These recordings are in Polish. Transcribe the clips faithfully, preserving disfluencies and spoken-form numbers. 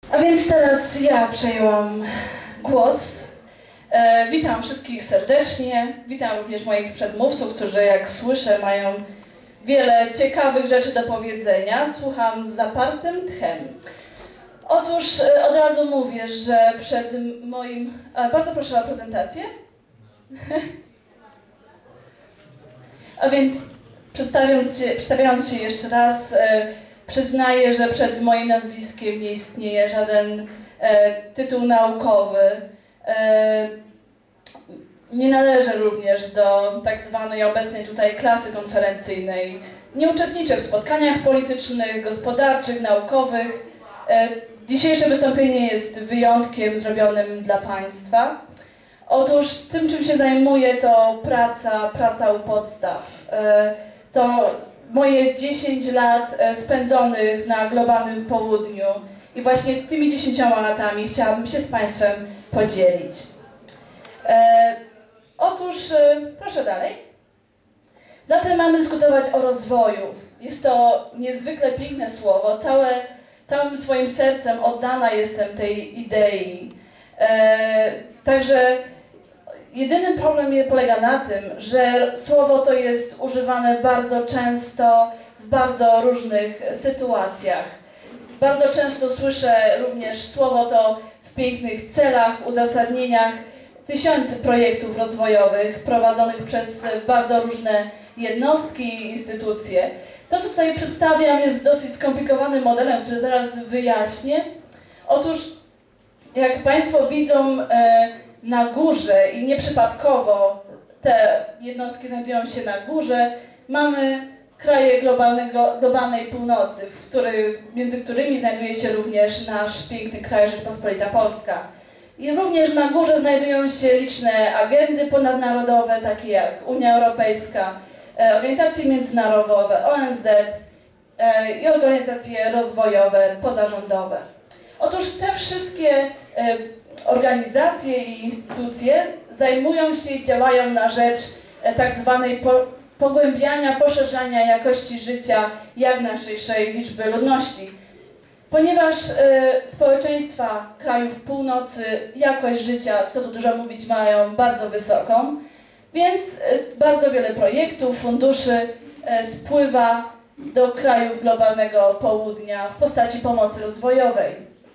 A więc teraz ja przejęłam głos. E, witam wszystkich serdecznie. Witam również moich przedmówców, którzy, jak słyszę, mają wiele ciekawych rzeczy do powiedzenia. Słucham z zapartym tchem. Otóż e, od razu mówię, że przed moim... E, bardzo proszę o prezentację. A więc przedstawiając się, przedstawiając się jeszcze raz, e, przyznaję, że przed moim nazwiskiem nie istnieje żaden e, tytuł naukowy. E, nie należę również do tak zwanej obecnej tutaj klasy konferencyjnej. Nie uczestniczę w spotkaniach politycznych, gospodarczych, naukowych. E, dzisiejsze wystąpienie jest wyjątkiem zrobionym dla Państwa. Otóż tym, czym się zajmuję, to praca, praca u podstaw. E, to moje dziesięć lat spędzonych na globalnym południu i właśnie tymi dziesięcioma latami chciałabym się z Państwem podzielić. E, otóż, e, proszę dalej. Zatem mamy dyskutować o rozwoju. Jest to niezwykle piękne słowo. Całe, całym swoim sercem oddana jestem tej idei. E, także jedyny problem polega na tym, że słowo to jest używane bardzo często w bardzo różnych sytuacjach. Bardzo często słyszę również słowo to w pięknych celach, uzasadnieniach tysięcy projektów rozwojowych prowadzonych przez bardzo różne jednostki i instytucje. To, co tutaj przedstawiam, jest dosyć skomplikowanym modelem, który zaraz wyjaśnię. Otóż, jak Państwo widzą, na górze i nieprzypadkowo te jednostki znajdują się na górze, mamy kraje globalnego, globalnej północy, w których, między którymi znajduje się również nasz piękny kraj Rzeczpospolita Polska. I również na górze znajdują się liczne agendy ponadnarodowe, takie jak Unia Europejska, organizacje międzynarodowe, O N Z i organizacje rozwojowe, pozarządowe. Otóż te wszystkie organizacje i instytucje zajmują się i działają na rzecz tak zwanej po, pogłębiania, poszerzania jakości życia jak najszerszej liczby ludności. Ponieważ y, społeczeństwa krajów północy jakość życia, co tu dużo mówić, mają bardzo wysoką, więc y, bardzo wiele projektów, funduszy y, spływa do krajów globalnego południa w postaci pomocy rozwojowej.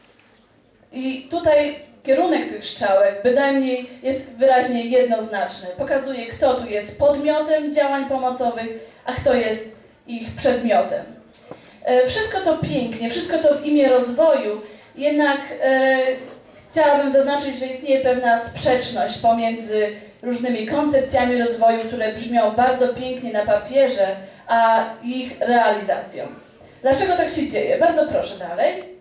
I tutaj kierunek tych strzałek bynajmniej jest wyraźnie jednoznaczny. Pokazuje, kto tu jest podmiotem działań pomocowych, a kto jest ich przedmiotem. Wszystko to pięknie, wszystko to w imię rozwoju, jednak e, chciałabym zaznaczyć, że istnieje pewna sprzeczność pomiędzy różnymi koncepcjami rozwoju, które brzmią bardzo pięknie na papierze, a ich realizacją. Dlaczego tak się dzieje? Bardzo proszę dalej.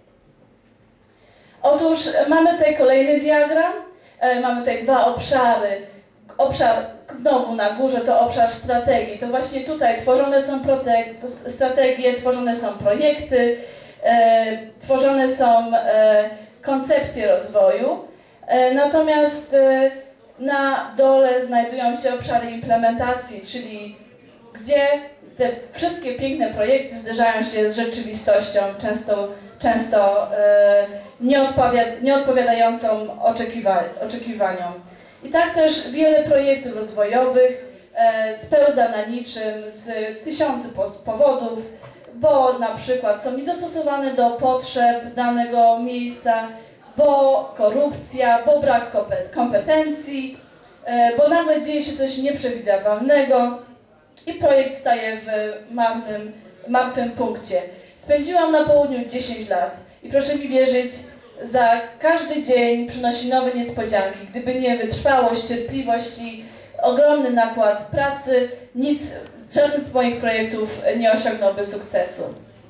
Otóż mamy tutaj kolejny diagram, e, mamy tutaj dwa obszary. Obszar znowu na górze to obszar strategii. To właśnie tutaj tworzone są strategie, tworzone są projekty, e, tworzone są e, koncepcje rozwoju. E, natomiast e, na dole znajdują się obszary implementacji, czyli gdzie te wszystkie piękne projekty zderzają się z rzeczywistością, często często e, nieodpowiadającą oczekiwa oczekiwaniom. I tak też wiele projektów rozwojowych e, spełza na niczym z tysiący powodów, bo na przykład są niedostosowane do potrzeb danego miejsca, bo korupcja, bo brak kompetencji, e, bo nagle dzieje się coś nieprzewidywalnego i projekt staje w marnym, martwym punkcie. Spędziłam na południu dziesięć lat i proszę mi wierzyć, za każdy dzień przynosi nowe niespodzianki. Gdyby nie wytrwałość, cierpliwość i ogromny nakład pracy, nic, żaden z moich projektów nie osiągnąłby sukcesu.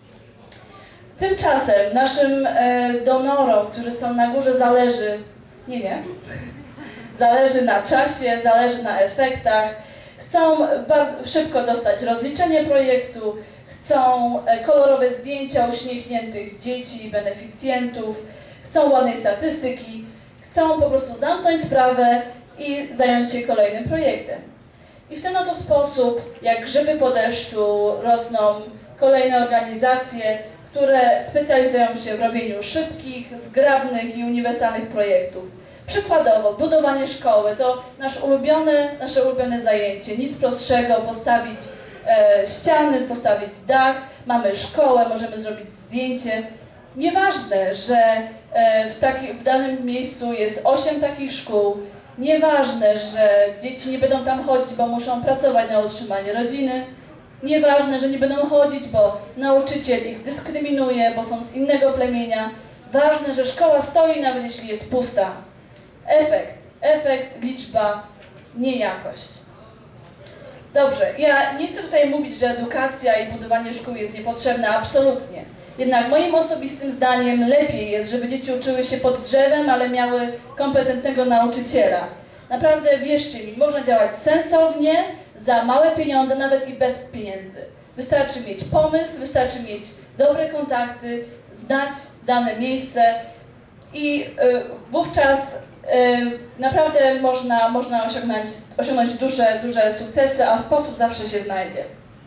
Tymczasem naszym e, donorom, którzy są na górze, zależy, nie, nie, zależy na czasie, zależy na efektach, chcą bardzo szybko dostać rozliczenie projektu, chcą kolorowe zdjęcia uśmiechniętych dzieci i beneficjentów, chcą ładnej statystyki, chcą po prostu zamknąć sprawę i zająć się kolejnym projektem. I w ten oto sposób, jak grzyby po deszczu, rosną kolejne organizacje, które specjalizują się w robieniu szybkich, zgrabnych i uniwersalnych projektów. Przykładowo, budowanie szkoły to nasz ulubione, nasze ulubione zajęcie. Nic prostszego, postawić e, ściany, postawić dach, mamy szkołę, możemy zrobić zdjęcie. Nieważne, że e, w, taki, w danym miejscu jest osiem takich szkół, nieważne, że dzieci nie będą tam chodzić, bo muszą pracować na utrzymanie rodziny, nieważne, że nie będą chodzić, bo nauczyciel ich dyskryminuje, bo są z innego plemienia. Ważne, że szkoła stoi, nawet jeśli jest pusta. Efekt, efekt, liczba, nie jakość. Dobrze, ja nie chcę tutaj mówić, że edukacja i budowanie szkół jest niepotrzebne, absolutnie. Jednak moim osobistym zdaniem lepiej jest, żeby dzieci uczyły się pod drzewem, ale miały kompetentnego nauczyciela. Naprawdę, wierzcie mi, można działać sensownie, za małe pieniądze, nawet i bez pieniędzy. Wystarczy mieć pomysł, wystarczy mieć dobre kontakty, znać dane miejsce i y, wówczas y, naprawdę można, można osiągnąć, osiągnąć duże, duże sukcesy, a sposób zawsze się znajdzie.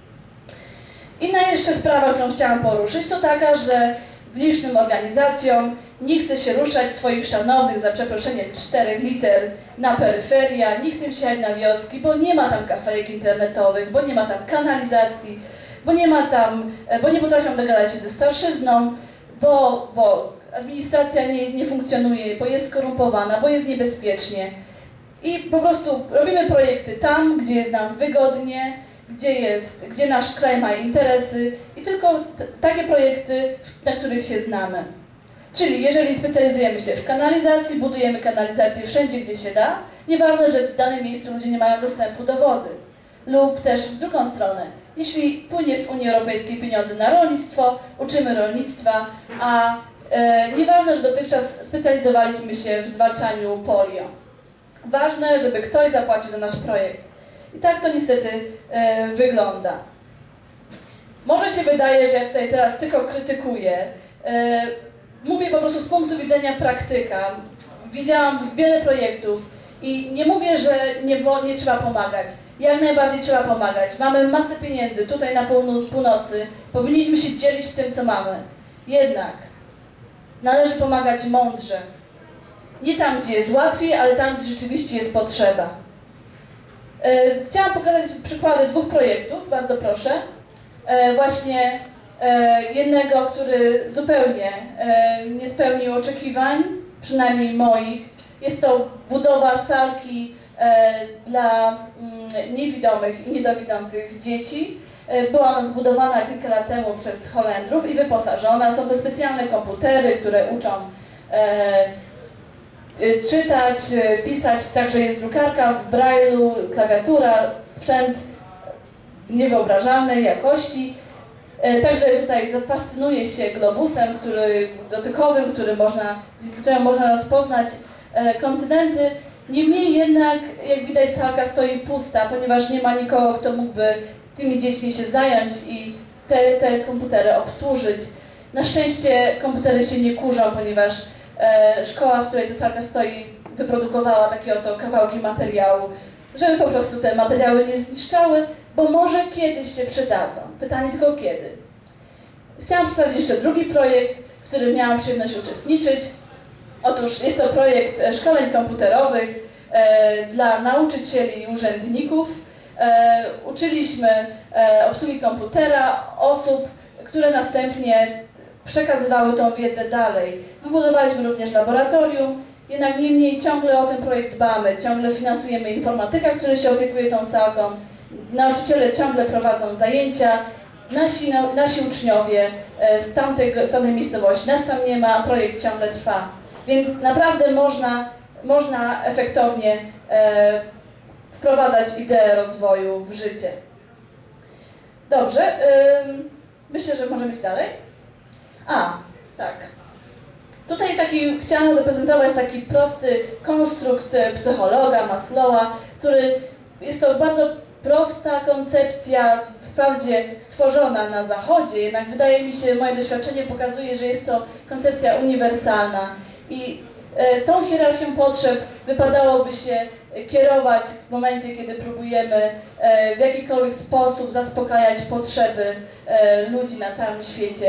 Inna jeszcze sprawa, którą chciałam poruszyć, to taka, że licznym organizacjom nie chce się ruszać swoich szanownych, za przeproszeniem, czterech liter na peryferia, nie chce się jechać na wioski, bo nie ma tam kafejek internetowych, bo nie ma tam kanalizacji, bo nie ma tam, bo nie potrafią dogadać się ze starszyzną, bo, bo administracja nie, nie funkcjonuje, bo jest skorumpowana, bo jest niebezpiecznie. I po prostu robimy projekty tam, gdzie jest nam wygodnie, gdzie, jest, gdzie nasz kraj ma interesy i tylko takie projekty, na których się znamy. Czyli jeżeli specjalizujemy się w kanalizacji, budujemy kanalizację wszędzie, gdzie się da, nieważne, że w danym miejscu ludzie nie mają dostępu do wody. Lub też w drugą stronę, jeśli płynie z Unii Europejskiej pieniądze na rolnictwo, uczymy rolnictwa, a e, nieważne, że dotychczas specjalizowaliśmy się w zwalczaniu polio. Ważne, żeby ktoś zapłacił za nasz projekt. I tak to niestety e, wygląda. Może się wydaje, że ja tutaj teraz tylko krytykuję. E, mówię po prostu z punktu widzenia praktyka. Widziałam wiele projektów i nie mówię, że nie, nie trzeba pomagać. Jak najbardziej trzeba pomagać. Mamy masę pieniędzy tutaj na północy. Powinniśmy się dzielić tym, co mamy. Jednak należy pomagać mądrze. Nie tam, gdzie jest łatwiej, ale tam, gdzie rzeczywiście jest potrzeba. Chciałam pokazać przykłady dwóch projektów, bardzo proszę. Właśnie jednego, który zupełnie nie spełnił oczekiwań, przynajmniej moich. Jest to budowa salki dla niewidomych i niedowidzących dzieci. Była ona zbudowana kilka lat temu przez Holendrów i wyposażona. Są to specjalne komputery, które uczą czytać, pisać, także jest drukarka w brailu, klawiatura, sprzęt niewyobrażalnej jakości. Także tutaj zafascynuje się globusem, który, dotykowym, który można, którym można rozpoznać kontynenty. Niemniej jednak, jak widać, salka stoi pusta, ponieważ nie ma nikogo, kto mógłby tymi dziećmi się zająć i te, te komputery obsłużyć. Na szczęście komputery się nie kurzą, ponieważ e, szkoła, w której ta salka stoi, wyprodukowała takie oto kawałki materiału, żeby po prostu te materiały nie zniszczały, bo może kiedyś się przydadzą. Pytanie tylko kiedy. Chciałam przedstawić jeszcze drugi projekt, w którym miałam przyjemność uczestniczyć. Otóż jest to projekt szkoleń komputerowych e, dla nauczycieli i urzędników. E, uczyliśmy e, obsługi komputera osób, które następnie przekazywały tą wiedzę dalej. Wybudowaliśmy również laboratorium, jednak niemniej ciągle o ten projekt dbamy, ciągle finansujemy informatyka, który się opiekuje tą salką. Nauczyciele ciągle prowadzą zajęcia, nasi, nasi uczniowie z tamtej, z tamtej miejscowości, nas tam nie ma, projekt ciągle trwa. Więc naprawdę można, można efektownie e, wprowadzać ideę rozwoju w życie. Dobrze, ym, myślę, że możemy iść dalej. A, tak. Tutaj taki, chciałam zaprezentować taki prosty konstrukt psychologa Maslowa, który jest to bardzo prosta koncepcja, wprawdzie stworzona na Zachodzie, jednak wydaje mi się, moje doświadczenie pokazuje, że jest to koncepcja uniwersalna i e, tą hierarchią potrzeb wypadałoby się kierować w momencie, kiedy próbujemy e, w jakikolwiek sposób zaspokajać potrzeby e, ludzi na całym świecie.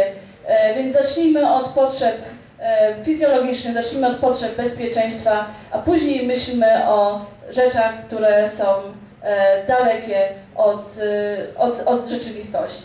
Więc zacznijmy od potrzeb fizjologicznych, zacznijmy od potrzeb bezpieczeństwa, a później myślmy o rzeczach, które są dalekie od, od, od rzeczywistości.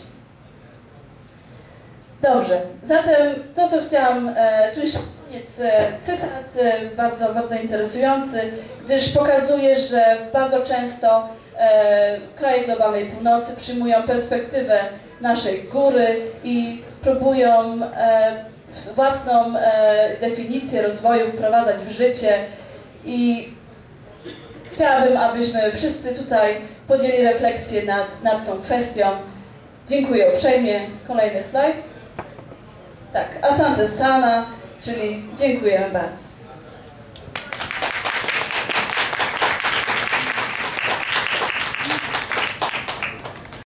Dobrze, zatem to, co chciałam, tu już koniec cytat, bardzo, bardzo interesujący, gdyż pokazuje, że bardzo często kraje globalnej północy przyjmują perspektywę naszej góry i próbują własną definicję rozwoju wprowadzać w życie i chciałabym, abyśmy wszyscy tutaj podjęli refleksję nad, nad tą kwestią. Dziękuję uprzejmie. Kolejny slajd. Tak, Asante Sana, czyli dziękujemy bardzo.